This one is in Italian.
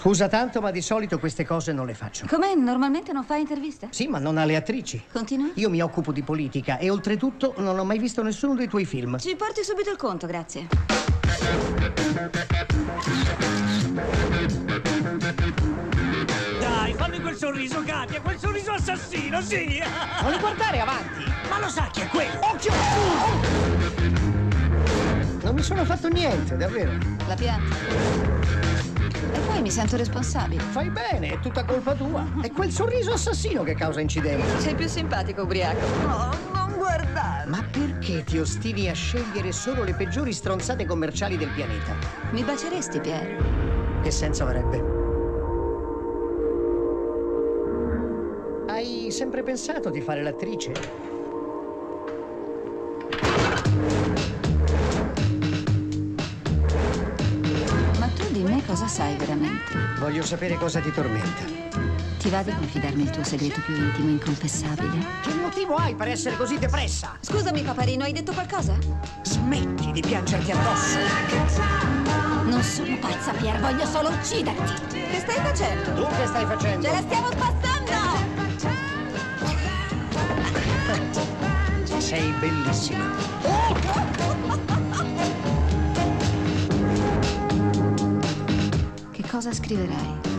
Scusa tanto, ma di solito queste cose non le faccio. Com'è? Normalmente non fai interviste? Sì, ma non alle attrici. Continua? Io mi occupo di politica e oltretutto non ho mai visto nessuno dei tuoi film. Ci porti subito il conto, grazie. Dai, fammi quel sorriso, Katia, quel sorriso assassino, sì! Non guardare avanti! Ma lo sa chi è quello? Occhio! Non mi sono fatto niente, davvero. La pianta. E poi mi sento responsabile. Fai bene, è tutta colpa tua. È quel sorriso assassino che causa incidenti. Sei più simpatico ubriaco. No, non guardare! Ma perché ti ostini a scegliere solo le peggiori stronzate commerciali del pianeta? Mi baceresti, Pierre? Che senso avrebbe? Hai sempre pensato di fare l'attrice? Ma tu di me cosa sai veramente? Voglio sapere cosa ti tormenta. Ti va di confidarmi il tuo segreto più intimo e inconfessabile? Che motivo hai per essere così depressa? Scusami, paparino, hai detto qualcosa? Smetti di piangerti addosso. Non sono pazza, Pierre, voglio solo ucciderti. Che stai facendo? Tu che stai facendo? Ce la stiamo spazzando! Sei bellissima. Che cosa scriverai?